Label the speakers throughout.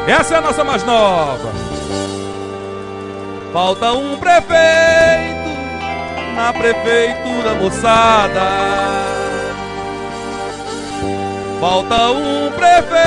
Speaker 1: Essa é a nossa mais nova. Falta um prefeito na prefeitura, moçada. Falta um prefeito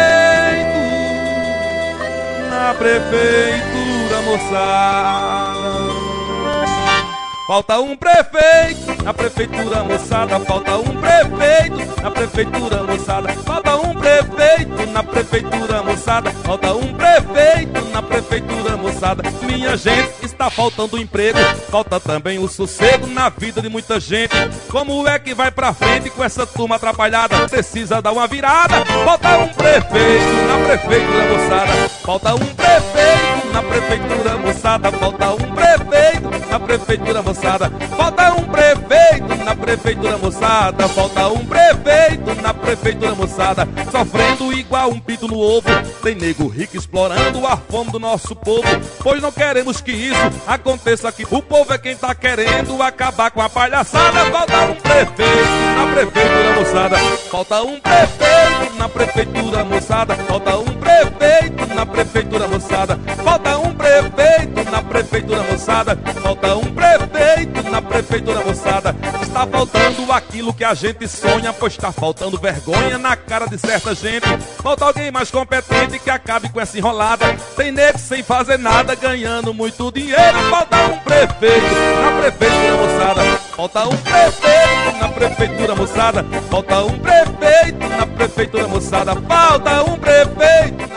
Speaker 1: na prefeitura, moçada. Falta um prefeito na prefeitura, moçada. Falta um prefeito na prefeitura, moçada. Falta um prefeito na prefeitura, moçada. Falta um prefeito na prefeitura, moçada. Minha gente, está faltando emprego. Falta também o sossego na vida de muita gente. Como é que vai pra frente com essa turma atrapalhada? Precisa dar uma virada. Falta um prefeito na prefeitura, moçada. Falta um prefeito na prefeitura, moçada. Falta um prefeito na prefeitura, moçada. Falta um prefeito na prefeitura, moçada. Falta um prefeito na prefeitura, moçada. Sofrendo igual um pinto no ovo. Tem nego rico explorando a fome do nosso povo. Pois não queremos que isso aconteça aqui. O povo é quem tá querendo acabar com a palhaçada. Falta um prefeito na prefeitura, moçada. Falta um prefeito na prefeitura, moçada. Falta um prefeito na prefeitura, moçada. Falta um prefeito na prefeitura, moçada. Falta um prefeito na prefeitura, moçada. Está faltando aquilo que a gente sonha, pois está faltando vergonha na cara de certa gente. Falta alguém mais competente que acabe com essa enrolada. Tem nego sem fazer nada, ganhando muito dinheiro. Falta um prefeito na prefeitura, moçada. Falta um prefeito na prefeitura, moçada. Falta um prefeito na prefeitura, moçada. Falta um prefeito